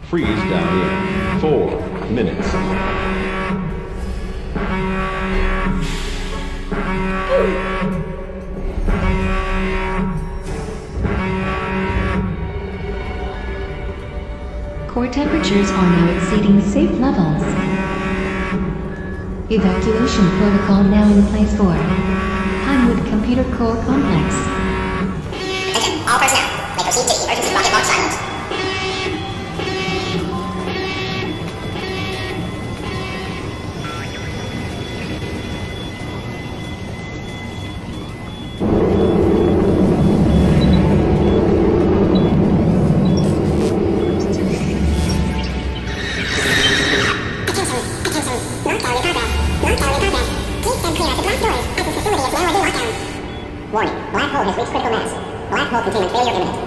Freeze down in 4 minutes. Core temperatures are now exceeding safe levels. Evacuation protocol now in place for Pinewood Computer Core Complex. Attention, all personnel. May proceed to emergency rocket launch silence. Warning, black hole has reached critical mass. Black hole containment failure imminent.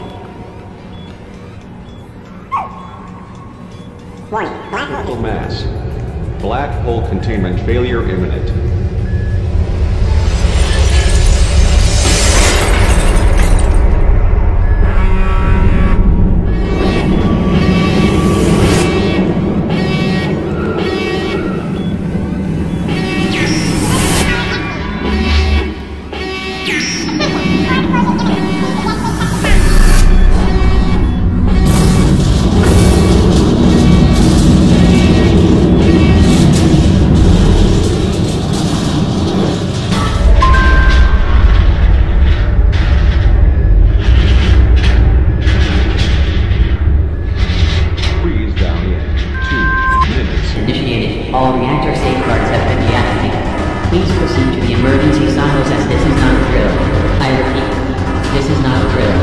Warning, black hole critical mass. Black hole containment failure imminent. All reactor safeguards have been deactivated. Please proceed to the emergency silos as this is not a drill. I repeat, this is not a drill.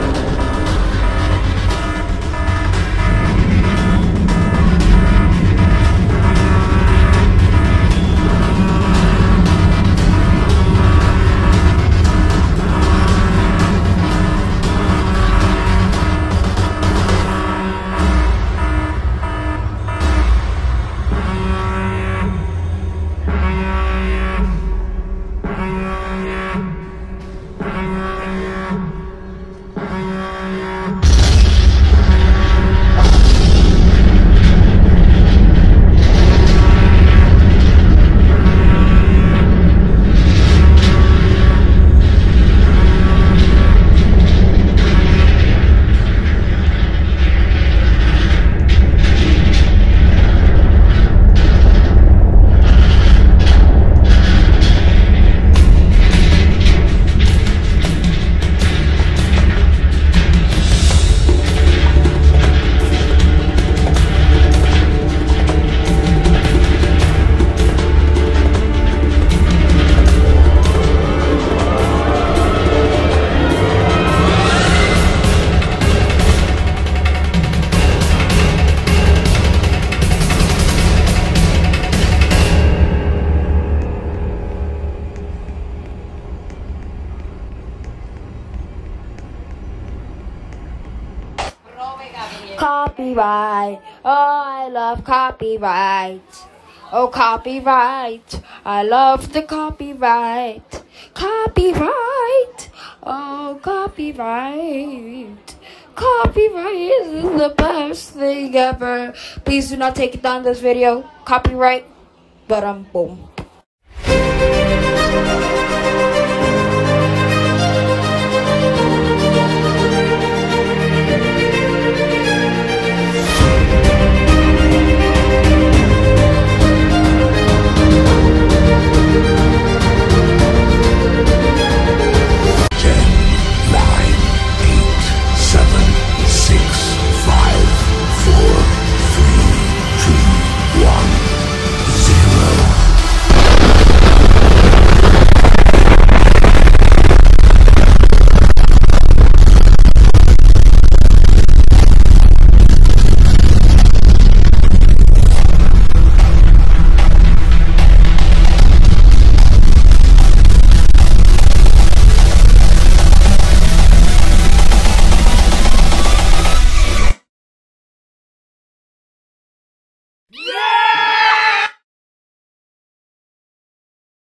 Copyright, oh I love copyright. Oh copyright, I love the copyright. Copyright, oh copyright. Copyright is the best thing ever. Please do not take it down this video. Copyright, but boom.